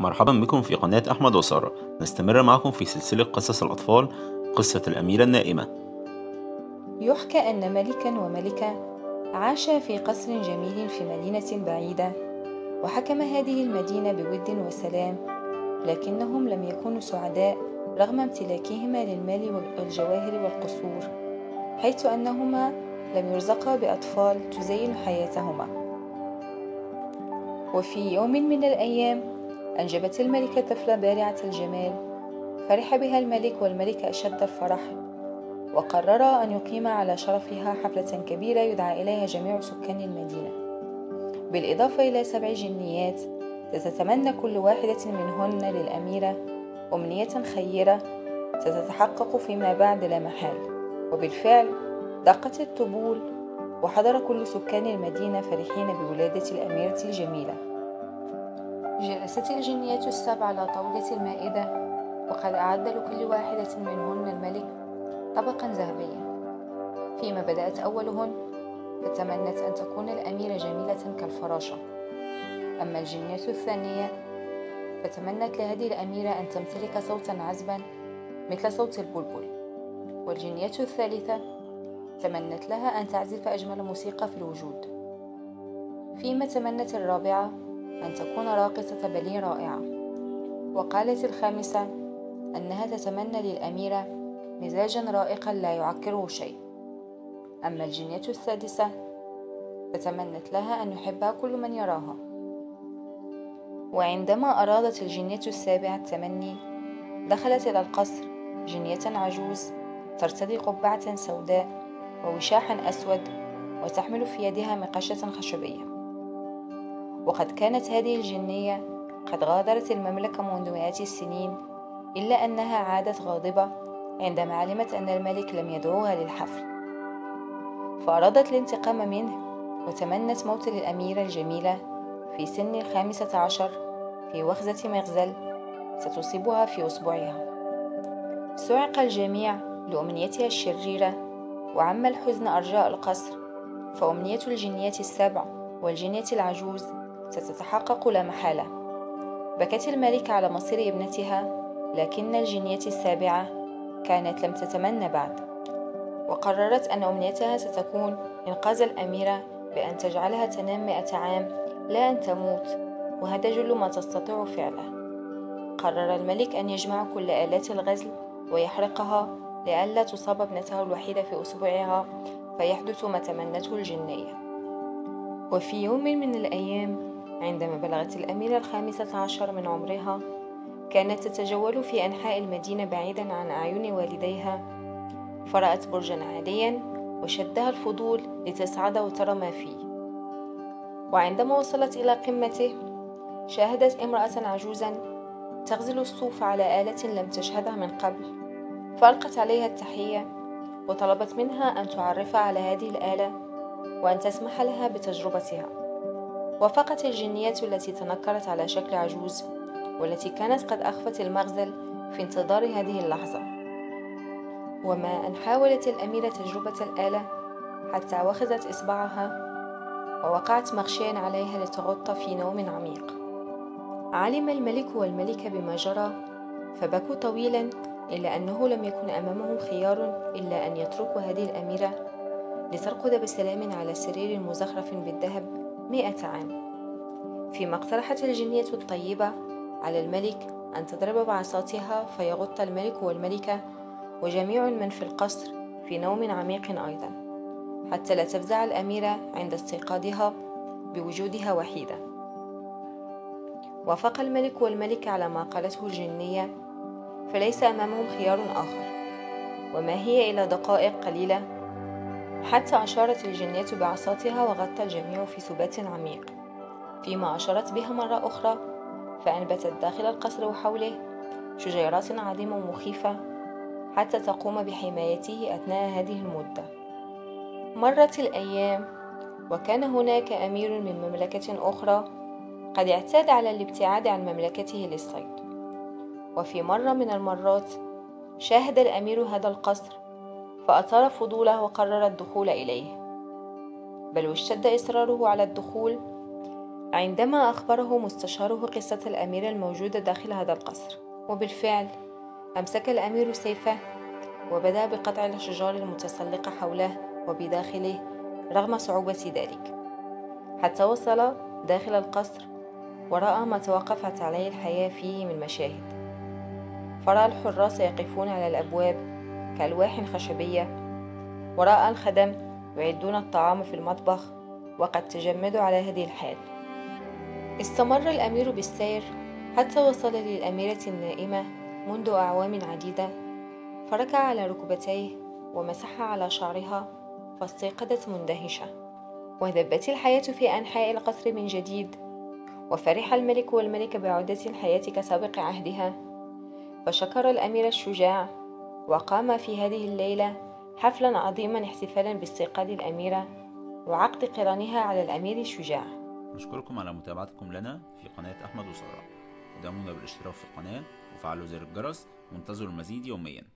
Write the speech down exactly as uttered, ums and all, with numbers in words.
مرحبا بكم في قناة أحمد وسارة. نستمر معكم في سلسلة قصص الأطفال، قصة الأميرة النائمة. يحكى أن ملكا وملكة عاشا في قصر جميل في مدينة بعيدة، وحكم هذه المدينة بود وسلام، لكنهم لم يكونوا سعداء رغم امتلاكهما للمال والجواهر والقصور، حيث أنهما لم يرزقا بأطفال تزين حياتهما. وفي يوم من الأيام أنجبت الملكة طفلة بارعة الجمال، فرح بها الملك والملكة أشد الفرح، وقررا أن يقيما على شرفها حفلة كبيرة يدعى إليها جميع سكان المدينة، بالإضافة إلى سبع جنيات ستتمنى كل واحدة منهن للأميرة أمنية خيرة ستتحقق فيما بعد لا محال. وبالفعل دقت الطبول، وحضر كل سكان المدينة فرحين بولادة الأميرة الجميلة. جلست الجنيات السبع على طاولة المائدة، وقد أعد لكل واحدة منهن الملك طبقا ذهبيا، فيما بدأت أولهن فتمنت أن تكون الأميرة جميلة كالفراشة، أما الجنية الثانية فتمنت لهذه الأميرة أن تمتلك صوتا عذبا مثل صوت البلبل، والجنية الثالثة تمنت لها أن تعزف أجمل موسيقى في الوجود، فيما تمنت الرابعة أن تكون راقصة باليه رائعة، وقالت الخامسة أنها تتمنى للأميرة مزاجا رائقا لا يعكره شيء، أما الجنية السادسة فتمنت لها أن يحبها كل من يراها. وعندما أرادت الجنية السابعة التمني، دخلت إلى القصر جنية عجوز ترتدي قبعة سوداء ووشاحا أسود، وتحمل في يدها مقشة خشبية. وقد كانت هذه الجنية قد غادرت المملكة منذ مئات السنين، إلا أنها عادت غاضبة عندما علمت أن الملك لم يدعوها للحفل، فأرادت الانتقام منه، وتمنت موت الأميرة الجميلة في سن الخامسة عشر في وخزة مغزل ستصيبها في أصبعها. صعق الجميع لأمنيتها الشريرة، وعم الحزن أرجاء القصر، فأمنية الجنيات السبع والجنية العجوز ستتحقق لا محالة. بكت الملكة على مصير ابنتها، لكن الجنية السابعة كانت لم تتمنى بعد، وقررت أن أمنيتها ستكون إنقاذ الأميرة بأن تجعلها تنام مئة عام لا أن تموت، وهذا جل ما تستطيع فعله. قرر الملك أن يجمع كل آلات الغزل ويحرقها لئلا تصاب ابنته الوحيدة في أصبعها فيحدث ما تمنته الجنية. وفي يوم من الأيام عندما بلغت الأميرة الخامسة عشر من عمرها، كانت تتجول في أنحاء المدينة بعيدا عن أعين والديها، فرأت برجا عاليا وشدها الفضول لتصعد وترى ما فيه. وعندما وصلت إلى قمته شاهدت امرأة عجوزا تغزل الصوف على آلة لم تشهدها من قبل، فألقت عليها التحية وطلبت منها أن تعرفها على هذه الآلة وأن تسمح لها بتجربتها. وافقت الجنية التي تنكرت على شكل عجوز، والتي كانت قد أخفت المغزل في انتظار هذه اللحظة. وما أن حاولت الأميرة تجربة الآلة حتى وخزت إصبعها ووقعت مغشيا عليها لتغط في نوم عميق. علم الملك والملكة بما جرى، فبكوا طويلا، إلا أنه لم يكن أمامهم خيار إلا أن يتركوا هذه الأميرة لترقد بسلام على سرير مزخرف بالذهب مئة عام. فيما اقترحت الجنية الطيبة على الملك أن تضرب بعصاتها فيغط الملك والملكة وجميع من في القصر في نوم عميق أيضا، حتى لا تفزع الأميرة عند استيقاظها بوجودها وحيدة. وافق الملك والملكة على ما قالته الجنية، فليس أمامهم خيار آخر. وما هي إلى دقائق قليلة حتى أشارت الجنية بعصاتها وغطى الجميع في سبات عميق، فيما أشارت بها مرة أخرى فأنبتت داخل القصر وحوله شجيرات عظيمة ومخيفة حتى تقوم بحمايته أثناء هذه المدة. مرت الأيام، وكان هناك أمير من مملكة أخرى قد اعتاد على الابتعاد عن مملكته للصيد. وفي مرة من المرات شاهد الأمير هذا القصر، فأثار فضوله وقرر الدخول إليه، بل واشتد إصراره على الدخول عندما أخبره مستشاره قصة الأميرة الموجودة داخل هذا القصر. وبالفعل أمسك الأمير سيفه وبدأ بقطع الأشجار المتسلقة حوله وبداخله رغم صعوبة ذلك، حتى وصل داخل القصر ورأى ما توقفت عليه الحياة فيه من مشاهد. فرأى الحراس يقفون على الأبواب كألواح خشبية، ورأى الخدم يعدون الطعام في المطبخ وقد تجمدوا على هذه الحال. استمر الأمير بالسير حتى وصل للأميرة النائمة منذ أعوام عديدة، فركع على ركبتيه ومسح على شعرها فاستيقظت مندهشة، وذبت الحياة في أنحاء القصر من جديد، وفرح الملك والملكة بعودة الحياة كسابق عهدها. فشكر الأمير الشجاع وقام في هذه الليلة حفلا عظيما احتفالا باستيقاظ الأميرة وعقد قرانها على الأمير الشجاع. نشكركم على متابعتكم لنا في قناة أحمد وسارة. ادعمونا بالاشتراك في القناة وفعلوا زر الجرس وانتظروا المزيد يوميا.